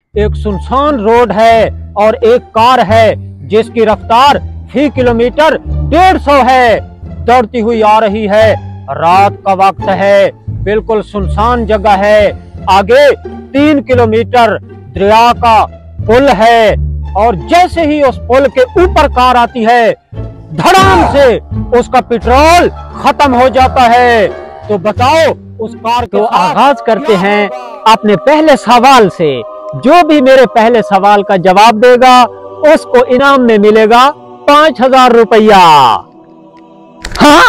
एक सुनसान रोड है और एक कार है जिसकी रफ्तार फी किलोमीटर 150 है, दौड़ती हुई आ रही है। रात का वक्त है, बिल्कुल सुनसान जगह है। आगे 3 किलोमीटर दरिया का पुल है और जैसे ही उस पुल के ऊपर कार आती है, धड़ाम से उसका पेट्रोल खत्म हो जाता है। तो बताओ उस कार को आगाज करते हैं अपने पहले सवाल से। जो भी मेरे पहले सवाल का जवाब देगा उसको इनाम में मिलेगा 5,000 रुपया। हाँ,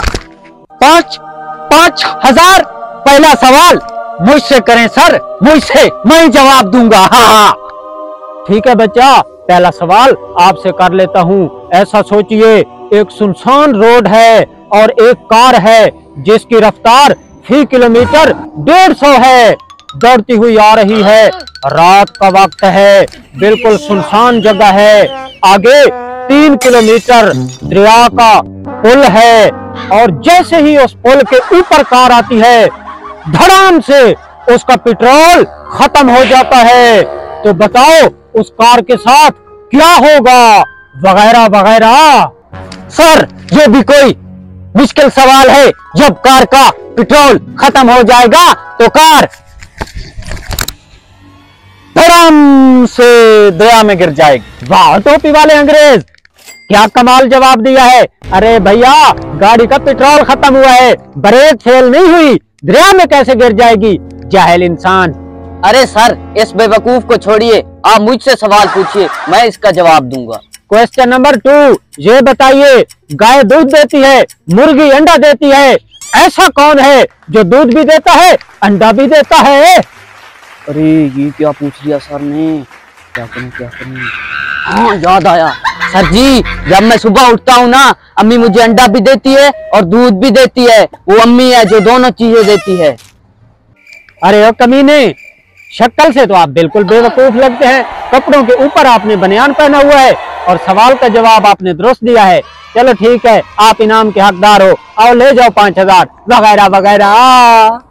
5,000। पहला सवाल मुझसे करें सर, मुझसे, मैं जवाब दूंगा। हाँ, ठीक है बच्चा, पहला सवाल आपसे कर लेता हूँ। ऐसा सोचिए, एक सुनसान रोड है और एक कार है जिसकी रफ्तार फी किलोमीटर 150 है, दौड़ती हुई आ रही है। रात का वक्त है, बिल्कुल सुनसान जगह है। आगे 3 किलोमीटर दरिया का पुल है और जैसे ही उस पुल के ऊपर कार आती है, धड़ाम से उसका पेट्रोल खत्म हो जाता है। तो बताओ उस कार के साथ क्या होगा, वगैरह वगैरह। सर, ये भी कोई मुश्किल सवाल है। जब कार का पेट्रोल खत्म हो जाएगा तो कार धड़ाम से दरिया में गिर जाएगी। वाह टोपी वाले अंग्रेज, क्या कमाल जवाब दिया है। अरे भैया, गाड़ी का पेट्रोल खत्म हुआ है, ब्रेक फेल नहीं हुई, दरिया में कैसे गिर जाएगी, जाहिल इंसान। अरे सर, इस बेवकूफ को छोड़िए, आप मुझसे सवाल पूछिए, मैं इसका जवाब दूंगा। क्वेश्चन नंबर 2, ये बताइए, गाय दूध देती है, मुर्गी अंडा देती है, ऐसा कौन है जो दूध भी देता है, अंडा भी देता है? अरे ये क्या पूछ लिया सर ने, क्या करूं। हाँ, याद आया सर जी, जब मैं सुबह उठता हूँ ना, अम्मी मुझे अंडा भी देती है और दूध भी देती है। वो अम्मी है जो दोनों चीजें देती है। अरे ओ कमीने, शक्ल से तो आप बिल्कुल बेवकूफ लगते हैं। कपड़ों के ऊपर आपने बनियान पहना हुआ है और सवाल का जवाब आपने दुरुस्त दिया है। चलो ठीक है, आप इनाम के हकदार हो, और ले जाओ 5,000 वगैरह वगैरह।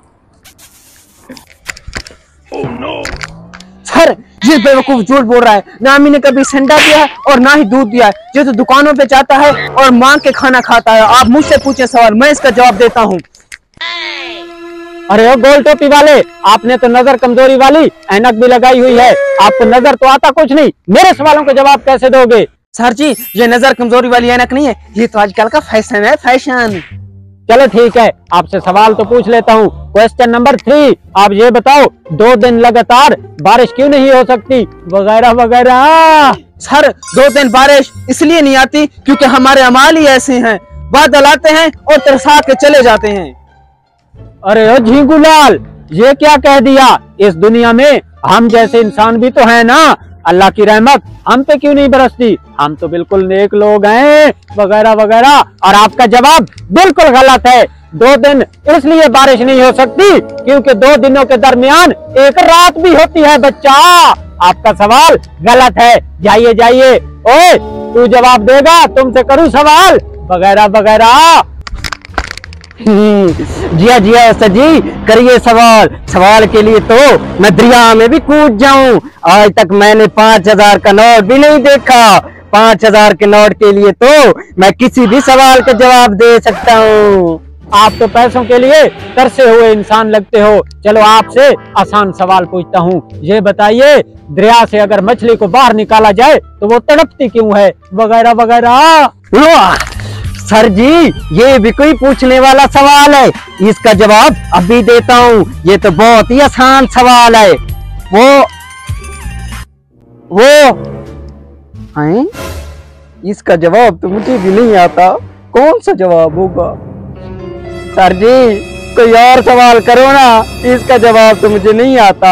सर, ये बेवकूफ झूठ बोल रहा है। ना अम्मी ने कभी संडा दिया है और ना ही दूध दिया है। ये तो दुकानों पे जाता है और मांग के खाना खाता है। आप मुझसे पूछे सवाल, मैं इसका जवाब देता हूँ। अरे ओ गोल टोपी वाले, आपने तो नजर कमजोरी वाली ऐनक भी लगाई हुई है, आपको नजर तो आता कुछ नहीं, मेरे सवालों का जवाब कैसे दोगे? सर जी, ये नजर कमजोरी वाली ऐनक नहीं है, ये तो आजकल का फैशन है, फैशन। चलो ठीक है, आपसे सवाल तो पूछ लेता हूँ। क्वेश्चन नंबर 3, आप ये बताओ, 2 दिन लगातार बारिश क्यों नहीं हो सकती, वगैरह वगैरह। सर, 2 दिन बारिश इसलिए नहीं आती क्योंकि हमारे अमाल ही ऐसे हैं, बादल आते हैं और तरसा के चले जाते हैं। अरे ओ झिंगूलाल, ये क्या कह दिया? इस दुनिया में हम जैसे इंसान भी तो हैं ना, अल्लाह की रहमत हम पे क्यों नहीं बरसती, हम तो बिल्कुल नेक लोग हैं, वगैरह वगैरह। और आपका जवाब बिल्कुल गलत है। 2 दिन इसलिए बारिश नहीं हो सकती क्योंकि 2 दिनों के दरमियान एक रात भी होती है बच्चा। आपका सवाल गलत है, जाइए जाइए। ओए, तू जवाब देगा, तुमसे करूँ सवाल, वगैरह वगैरह। जिया जिया सर जी, करिए सवाल। सवाल के लिए तो मैं दरिया में भी कूद जाऊं। आज तक मैंने 5,000 का नोट भी नहीं देखा। 5,000 के नोट के लिए तो मैं किसी भी सवाल का जवाब दे सकता हूँ। आप तो पैसों के लिए तरसे हुए इंसान लगते हो। चलो आपसे आसान सवाल पूछता हूँ, ये बताइए, दरिया से अगर मछली को बाहर निकाला जाए तो वो तड़पती क्यों है, वगैरह वगैरह। सर जी, ये भी कोई पूछने वाला सवाल है, इसका जवाब अभी देता हूँ। ये तो बहुत ही आसान सवाल है। वो हैं? इसका जवाब तो मुझे भी नहीं आता, कौन सा जवाब होगा? सर जी, कोई और सवाल करो ना, इसका जवाब तो मुझे नहीं आता।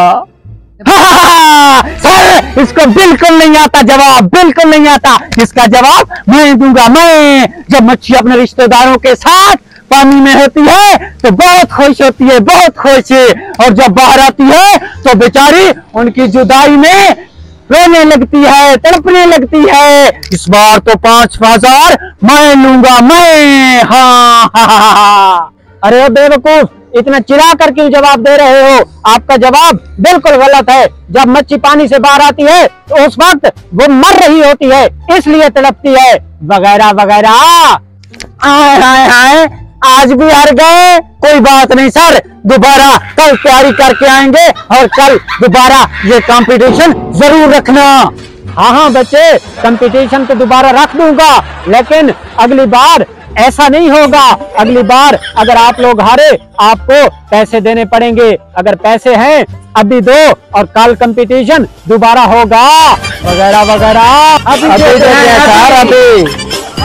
सर, इसको बिल्कुल नहीं आता जवाब, बिल्कुल नहीं आता। इसका जवाब मैं दूंगा, मैं। जब मच्छी अपने रिश्तेदारों के साथ पानी में होती है तो बहुत खुश होती है, बहुत खुश, और जब बाहर आती है तो बेचारी उनकी जुदाई में रोने लगती है, तड़पने लगती है। इस बार तो 5,000 मैं लूंगा, मैं। हाँ। अरे बेवकूफ, इतना चिल्ला कर क्यों जवाब दे रहे हो? आपका जवाब बिल्कुल गलत है। जब मच्छी पानी से बाहर आती है तो उस वक्त वो मर रही होती है, इसलिए तड़पती है, वगैरह वगैरह। हाय हाय हाय, आज भी हार गए। कोई बात नहीं सर, दोबारा कल तैयारी करके आएंगे और कल दोबारा ये कंपटीशन जरूर रखना। हाँ हाँ बच्चे, कंपटीशन तो दोबारा रख दूंगा, लेकिन अगली बार ऐसा नहीं होगा। अगली बार अगर आप लोग हारे, आपको पैसे देने पड़ेंगे। अगर पैसे हैं अभी दो, और कल कंपटीशन दोबारा होगा, वगैरह वगैरह। अभी देते हैं सर, अभी।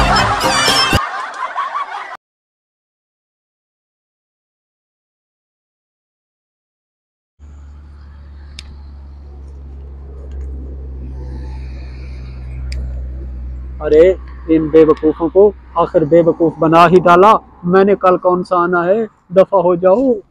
अरे इन बेवकूफों को आखिर बेवकूफ बना ही डाला मैंने। कल कौन सा आना है, दफा हो जाओ।